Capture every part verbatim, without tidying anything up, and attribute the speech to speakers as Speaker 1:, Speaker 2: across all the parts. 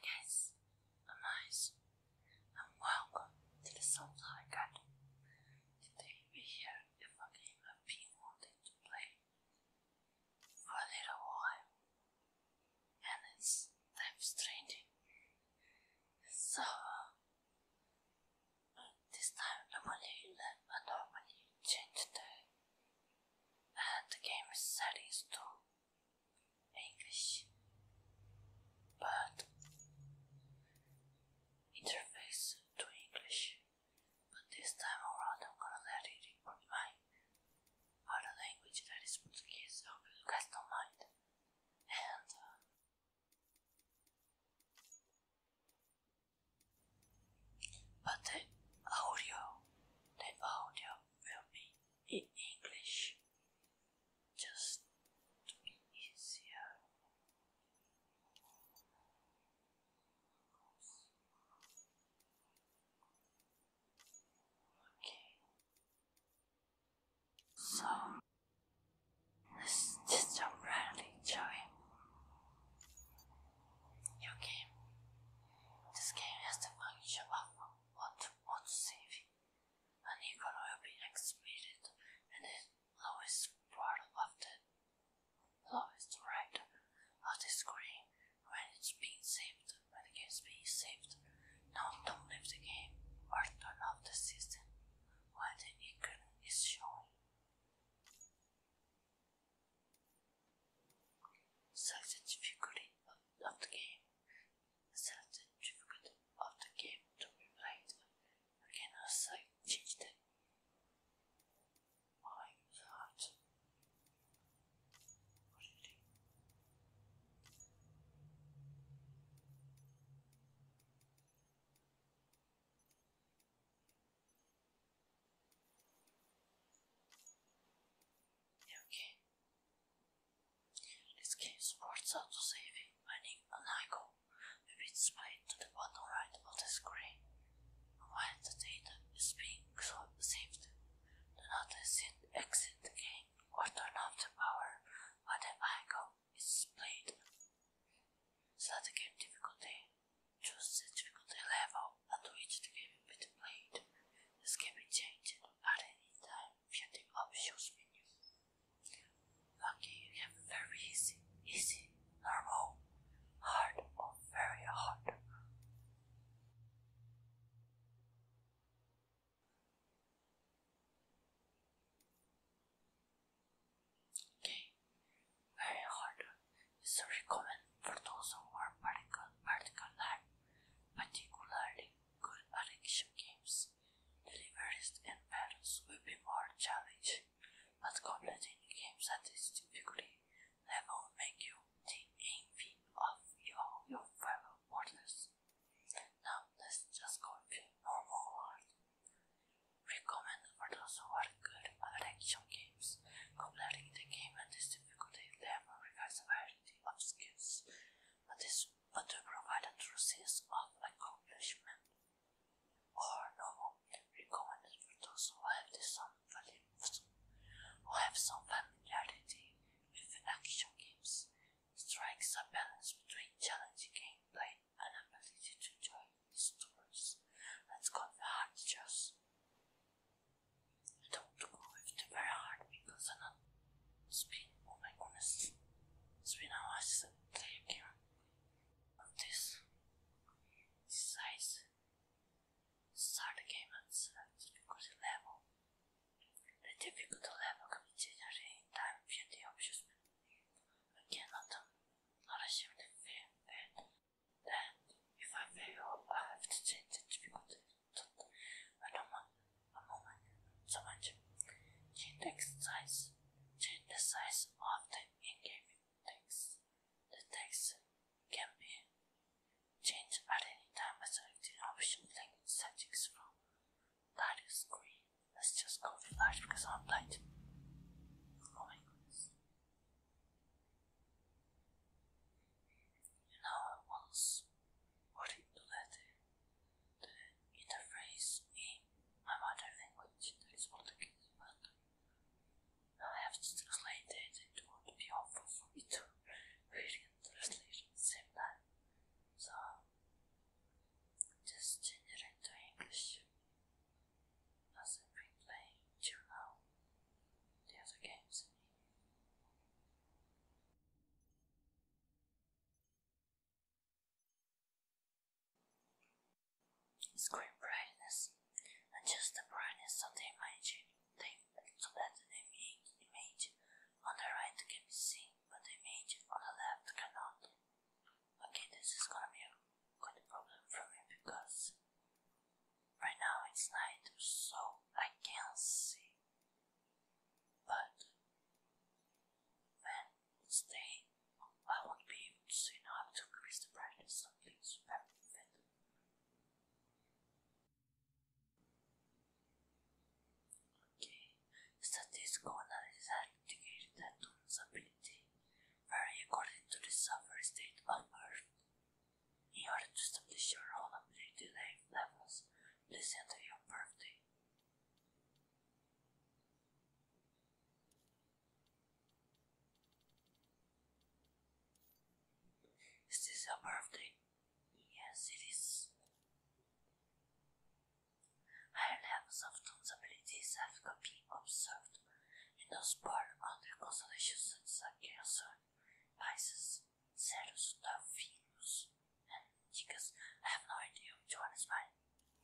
Speaker 1: guys, I'm nice, and welcome to the Soulfly Garden. Today we hear if a game I've been wanting to play for a little while, and it's Death Stranding. So, this time normally I normally change the, and the game settings to English, but interface to English. But this time around I'm gonna let it record my other language, that is Portuguese. I hope you guys don't mind. And uh, but the audio, the audio will be in English, just to be easier. Okay, so let's just jump right into it. Your game. This game has the function of what what saving. An icon will be activated, and the lowest part of the lowest right of the screen when it's being saved, when the game's being saved. Now don't leave the game or turn off the system while the icon is showing. Select the difficulty of the game. Select the difficulty of the game to be played. Again, I'll select change the my heart. Really? Okay. This game supports autosaving, meaning an icon will be displayed to the bottom right of the screen while the data is being saved. Do not exit, exit the game or turn off the power while the icon is displayed. Select the game difficulty. Choose the difficulty level at which the game will be played. This can be changed at any time via the options menu. Okay, you have very easy, easy, normal, hard, or very hard. Okay, very hard is recommended for those who are particular, particular, particularly good at action games. Deliveries and battles will be more challenging, but completing the games at this difficulty level will make you the envy of your, your fellow mortals. Now let's just go with normal hard. Recommended for those who are good at action games. Completing the game at this difficulty level requires a variety of skills, but this but to provide a true sense of accomplishment. Or normal, recommended for those who have the some who have some familiarity with action games. screen brightness. Adjust the brightness of the image so that the image, image on the right can be seen, but the image on the left cannot. Okay, this is gonna be a good problem for me because right now it's night, so I can't see. But when it's day, I won't be able to see. Now I have to increase the brightness, so please bear with it. Okay, statistical analysis has indicated that Doom's ability vary according to the software state of Earth. In order to establish your own ability levels, please enter your birthday. Is this your birthday? Yes, it is. Higher levels of Doom's abilities have been observed in those part of the constellations such as Cancer, Pisces, Cetus, Delphinus, and Ticus. I have no idea which one is mine.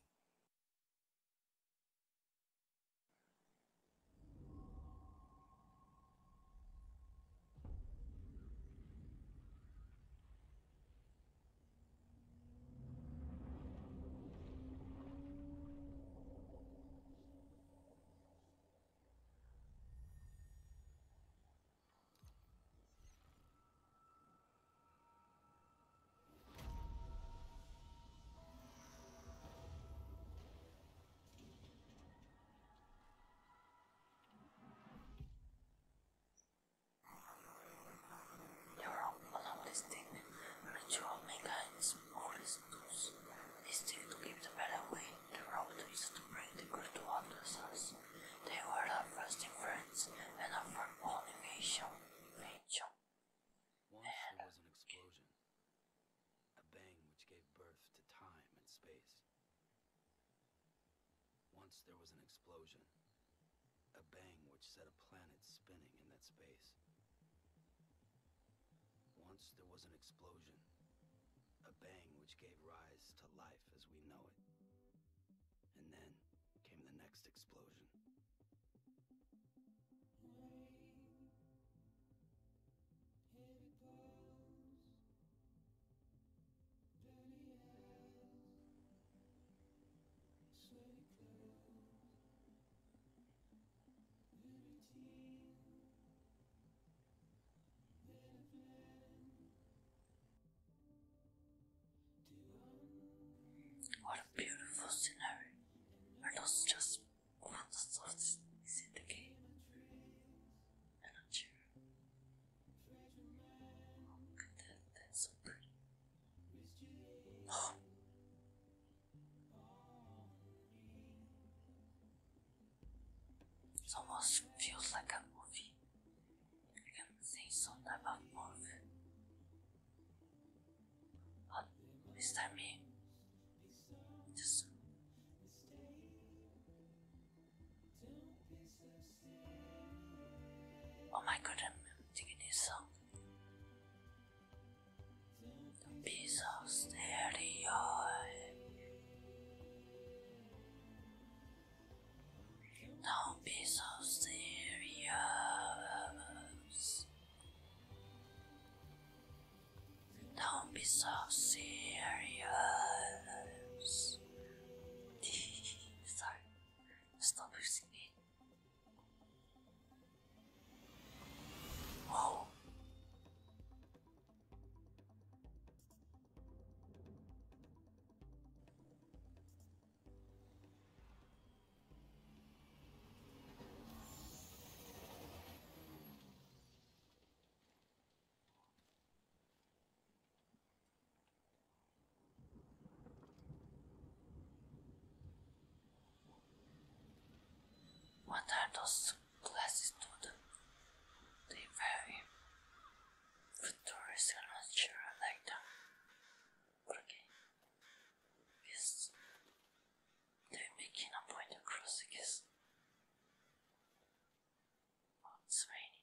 Speaker 1: Ritual mechanism always knows. They stick to keep the better way. The road is to bring the good to others. They were our first friends and offer all invasion. Invasion.
Speaker 2: Once there was an explosion, a bang which gave birth to time and space. Once there was an explosion, a bang which set a planet spinning in that space. Once there was an explosion, a bang which gave rise to life as we know it. And then came the next explosion.
Speaker 1: What a beautiful scenery. Are those just monsters? Is it the game? I'm not sure. Look at that, that's so pretty. Oh. It almost feels like a movie. I can say some type of movie. But this time me. Just oh my god, I'm digging this song. Don't be so stereo. Don't be so serious. Don't be so serious. Sorry, stop using it. Whoa. What are those glasses to them? They very futuristic, I'm not sure I like them. But okay. Yes. They're making a point across, I guess. Oh, it's raining.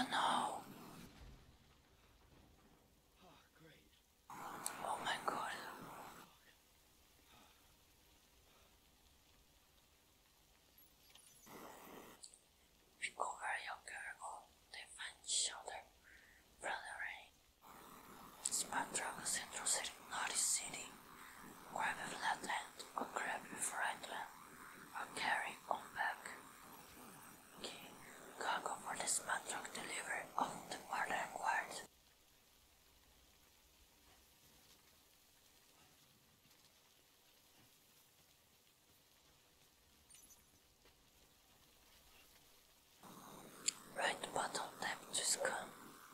Speaker 1: Oh no!
Speaker 2: Oh, great.
Speaker 1: Oh my god. Recover your cargo. They find each other. Brother Rain. Smart truck Central City, Naughty City. Grab a flat land or grab a right land. Or carry on back. Okay. Cargo for the smart truck delivery of the order required. Right button tap to scan.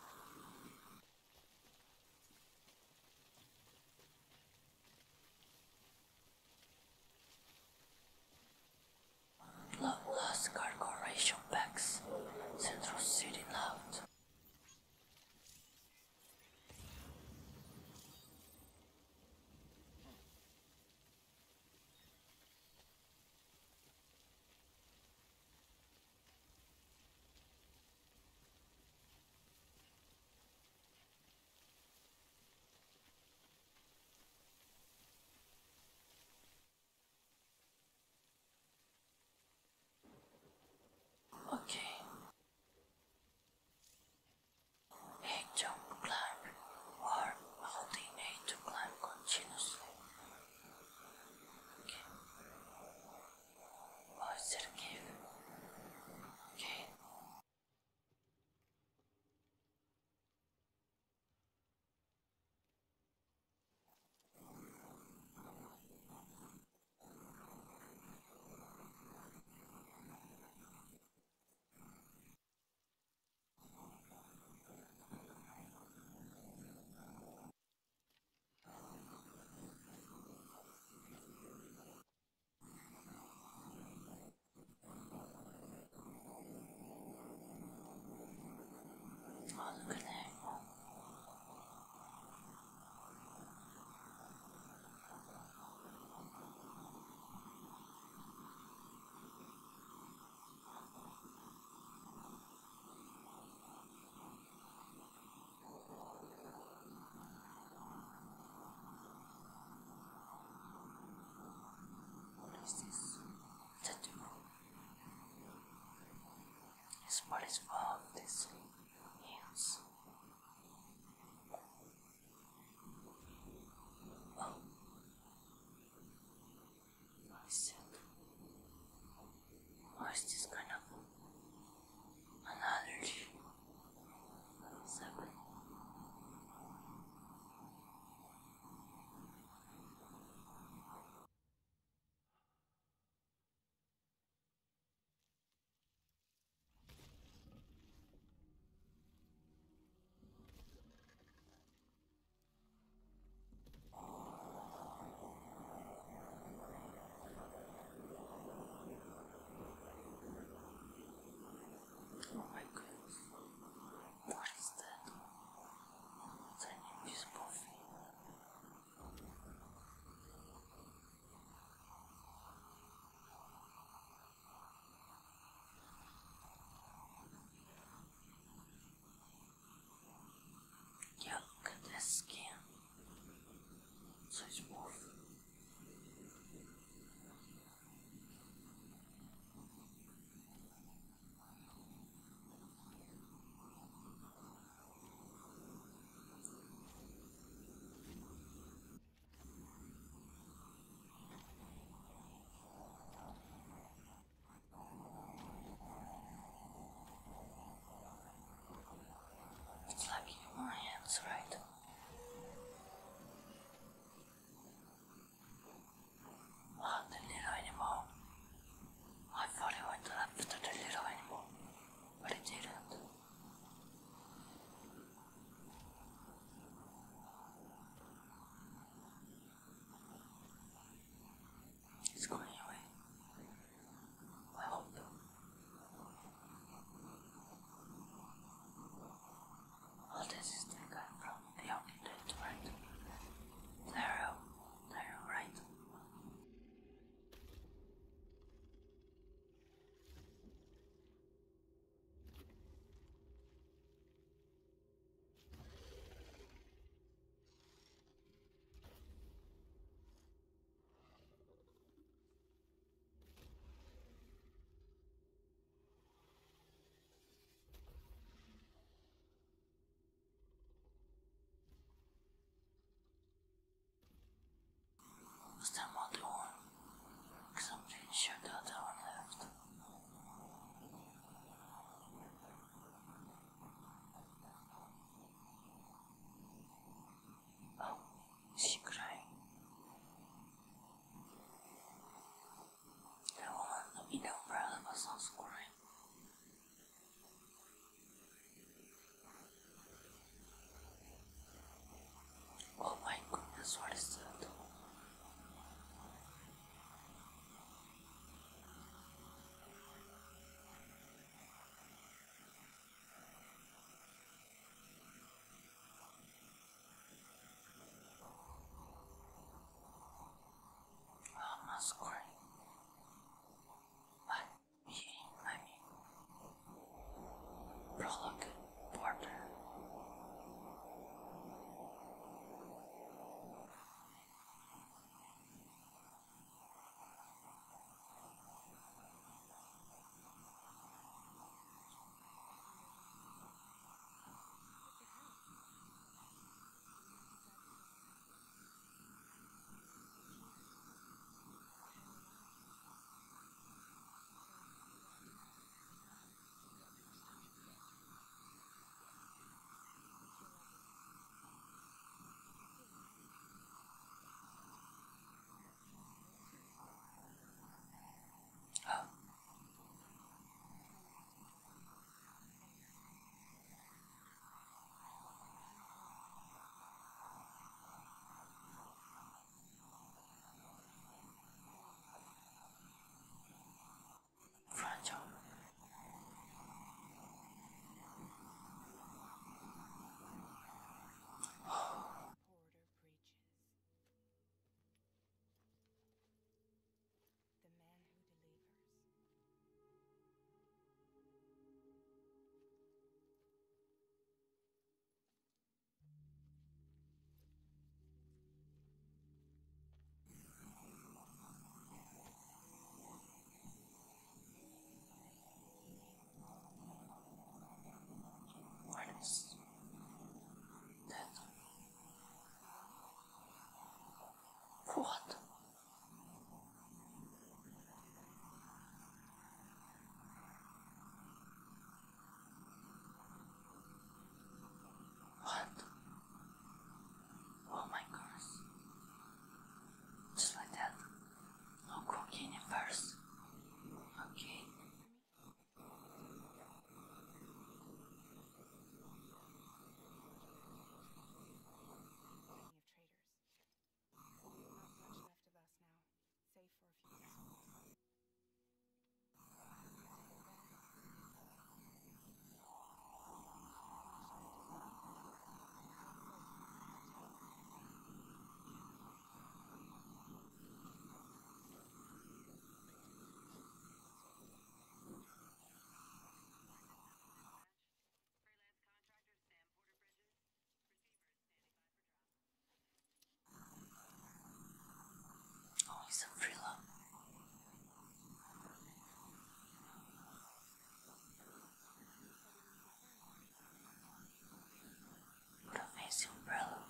Speaker 1: Lost cargo ration packs. Central City loud. Okay. A jump climb or holding A to climb continuously. Okay. Oh, is it a cave? Okay. Oh, look at that. What is this? Tattoo. Yes, what is all of this? Hands. Oh. What is it? What is this kind of an allergy? What's happening? Oh my goodness. What is that? It's an invisible thing. Yeah, look at that skin. So it's wolf. It's like in my hands, right? What? What? Oh my goodness. Just like that. No cooking first. Okay. Oh, he's a thriller. What a fancy umbrella.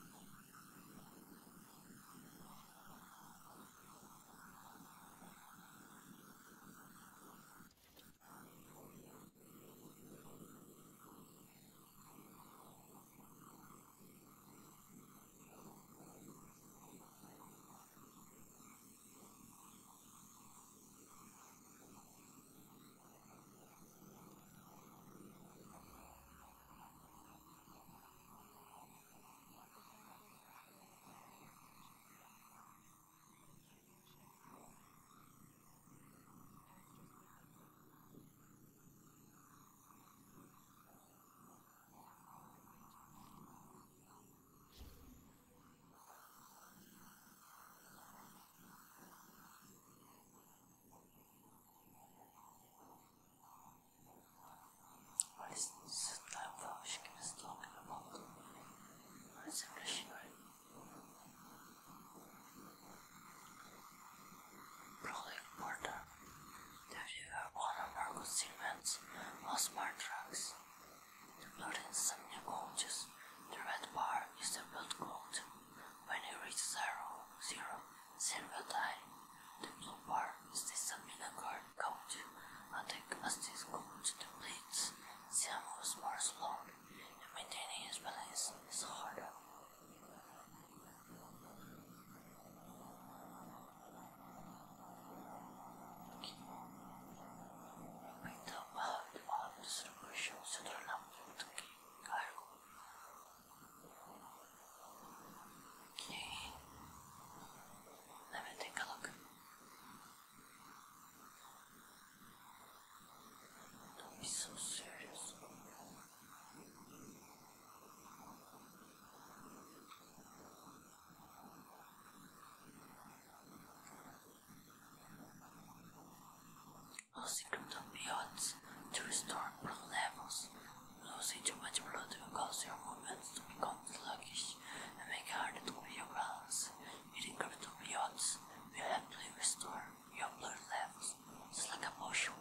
Speaker 1: What is this type of she is talking about? What is it machinery? Probably important. That you have one of our concealments or smart drugs. The blood in some new coaches. The red bar is the blood code. When you reach zero, zero, zero will die. The blue bar is the stamina card code. And the, as this code depletes, Sam moves more slowly, and maintaining his balance is harder. Então, a distribuição se torna muito cargo. Okay. Let me take a look. Don't be so serious. Losing cryptobiotes to restore blood levels. Losing too much blood will cause your movements to become sluggish and make it harder to keep your balance. Eating cryptobiotes will happily restore your blood levels, just like a potion.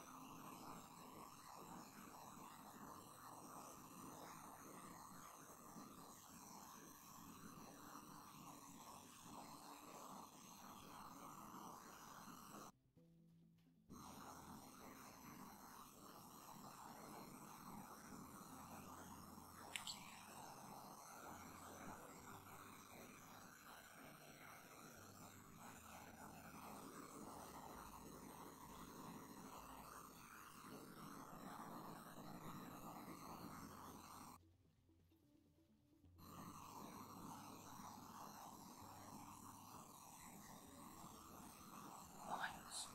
Speaker 1: Oh my goodness.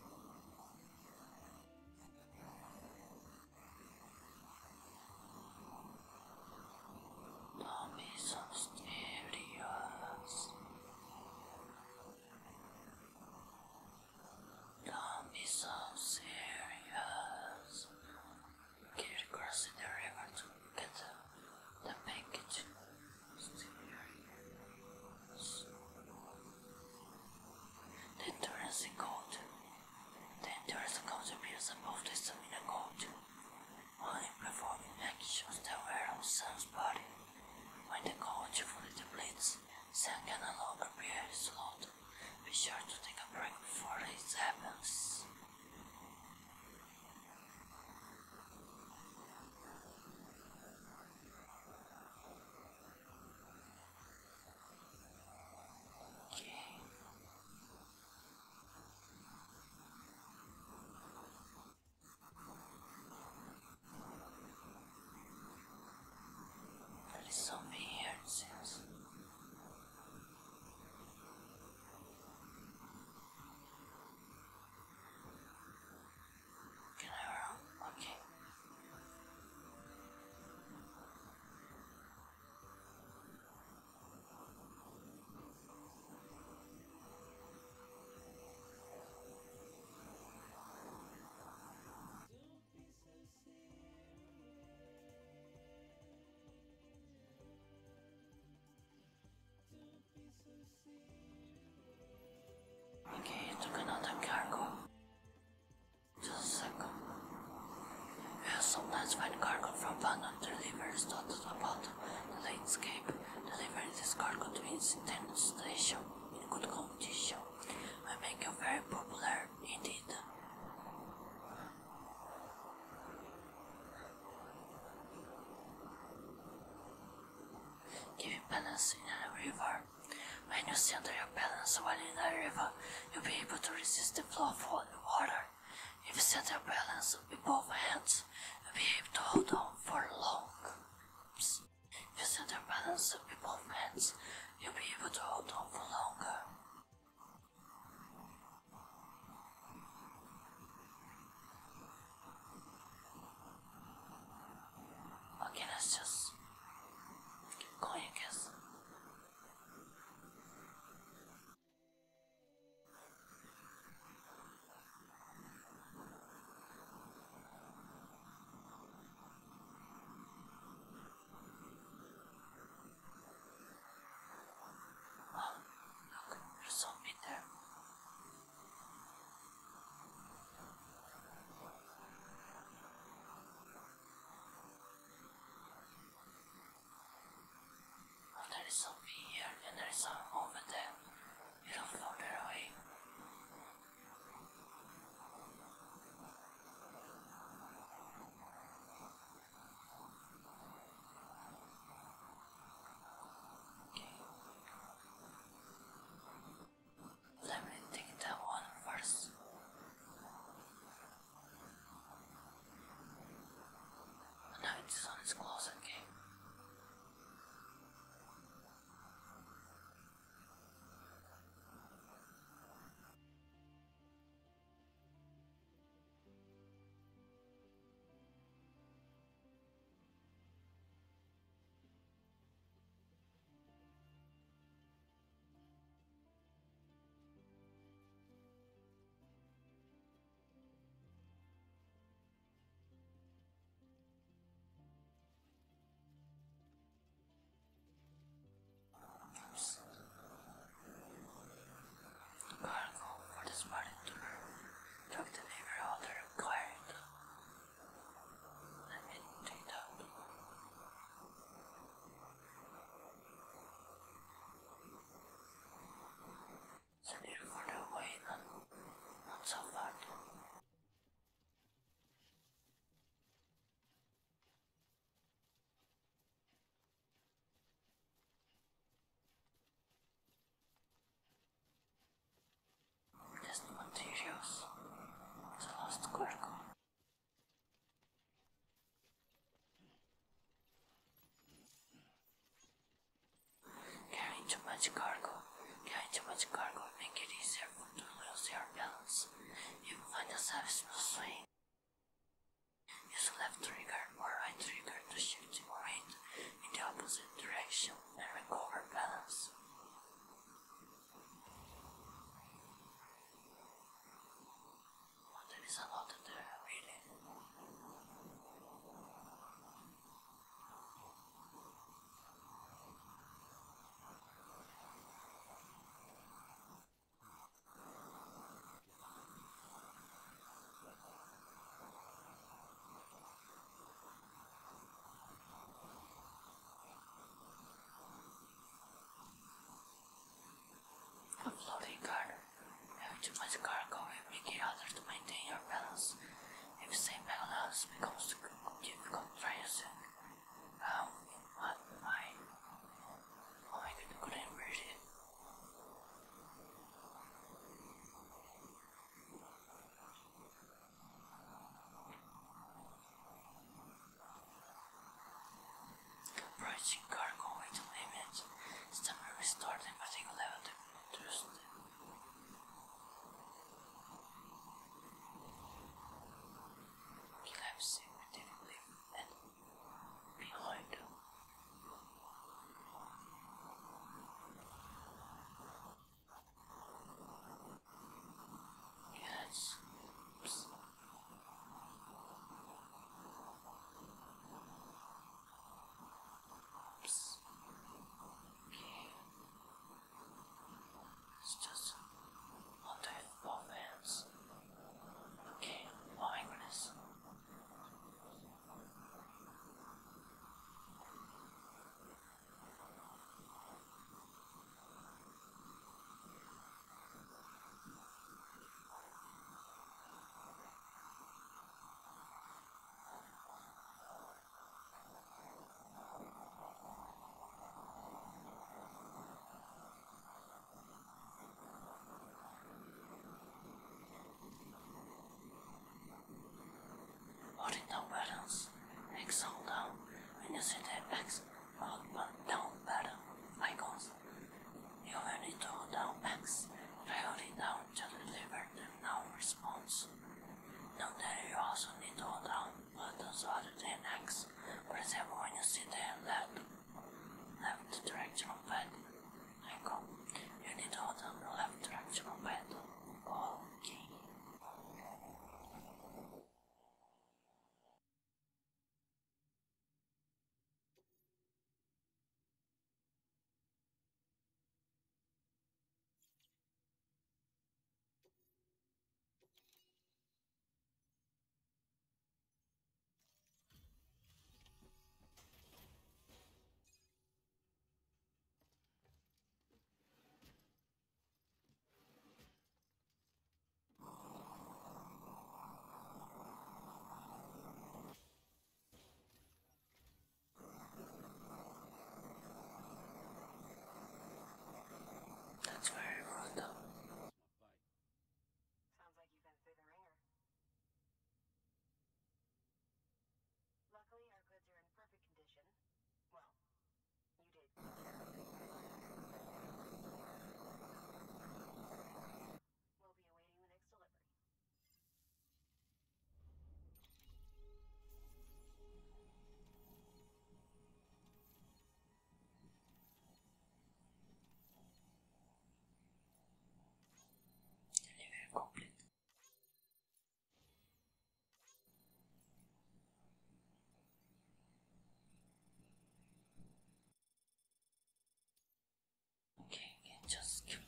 Speaker 1: Don't be so serious. Don't be so serious. Get across the river to get the, the package. Serious. The endurance code. The endurance code appears above the stamina code. Only performing actions that were on Sam's body. When the code fully depletes, Sam can no longer bear his load abandoned the river is thought about the landscape. The river in this cargo means intense station in good condition will make you very popular indeed. Giving balance in a river. When you center your balance while in a river, you'll be able to resist the flow of water. If you center your balance with both hands, you'll be able to hold on for long. Oops. If you center your balance with both hands, you'll be able to hold on for longer. Okay, let's just go, I guess. Zombie there. Oh, there is zombie here and there is some over there. You don't know their way. Okay. Let me take that one first. Now it's on its close, okay.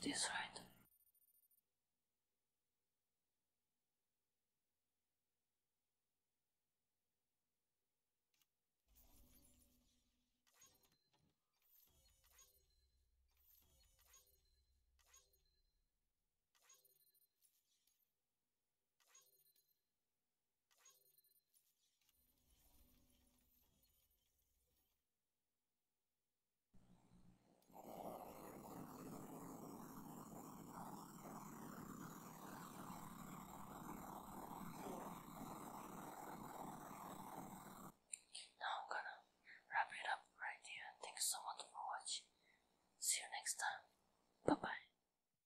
Speaker 1: this right.